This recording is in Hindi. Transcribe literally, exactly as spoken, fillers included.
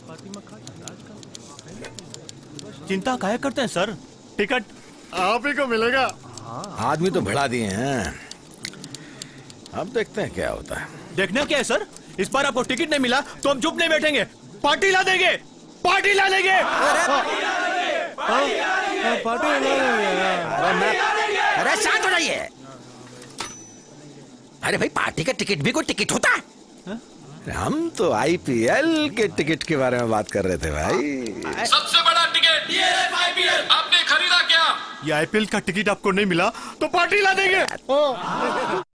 चिंता काहे करते हैं सर, टिकट आप ही को मिलेगा। आदमी तो बढ़ा दिए हैं, अब देखते हैं क्या होता है। देखना क्या है सर, इस बार आपको टिकट नहीं मिला तो हम चुप नहीं बैठेंगे, पार्टी ला देंगे, पार्टी ला देंगे। अरे शांत हो जाइए। अरे भाई पार्टी का टिकट भी कोई टिकट होता है? हम तो आईपीएल के टिकट के बारे में बात कर रहे थे भाई। सबसे बड़ा टिकट आईपीएल आपने खरीदा क्या? ये आईपीएल का टिकट आपको नहीं मिला तो पार्टी ला देंगे।